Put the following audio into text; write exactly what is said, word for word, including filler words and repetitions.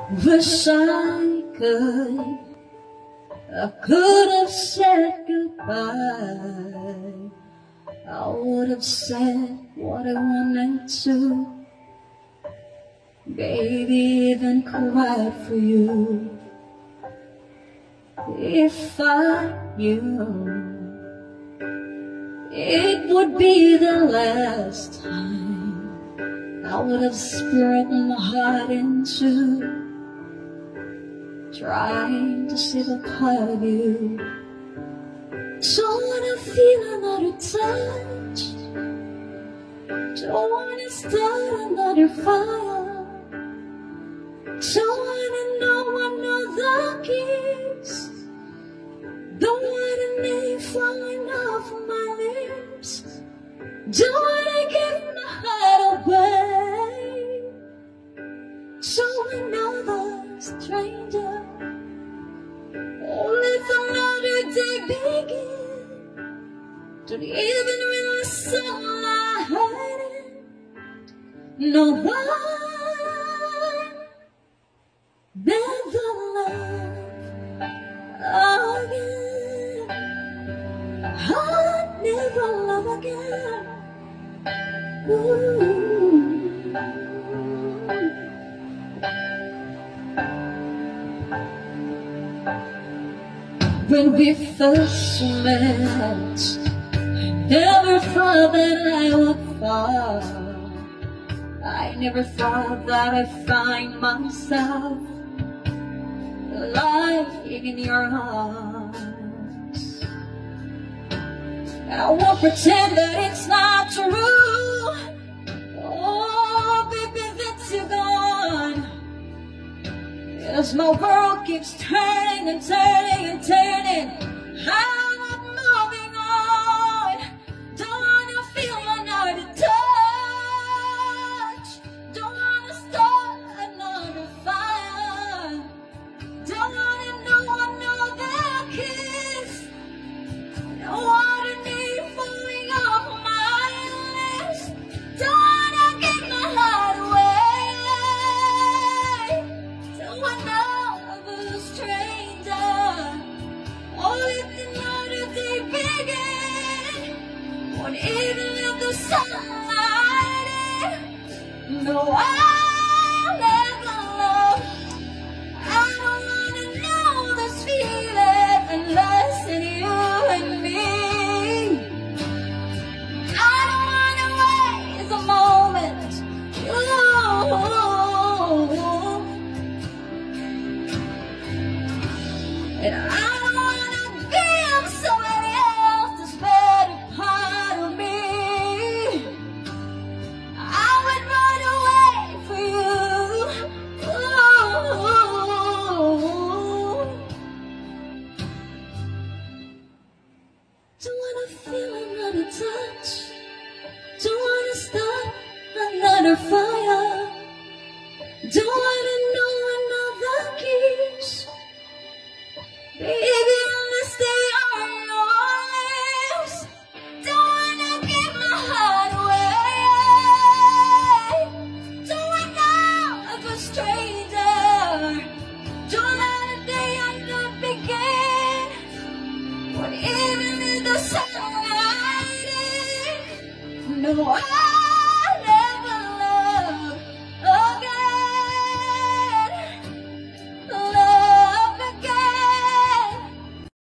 Wish I could, I could have said goodbye. I would have said what I wanted to, baby, even cried for you. If I knew it would be the last time, I would have split my heart in two, trying to save a part of you. Don't wanna feel another touch, don't wanna start another fire, don't wanna know another kiss, don't want a name falling off my lips, don't wanna give my heart away to another stranger. Oh, let another day begin. Don't even realize sunlight hiding. No one never love again. I'll never love again. Ooh. When we first met, never thought that I would fall. I never thought that I'd find myself alive in your arms. And I won't pretend that it's not true. Oh, baby, that you're gone. As my world keeps turning and turning and turning, I'm not moving on. Don't wanna feel another touch, don't wanna start another fire, don't wanna know another kiss, don't wanna need falling off my lips, don't wanna give my heart away to another stranger. Oh, let another day begin. Won't even let the sunlight in. No, I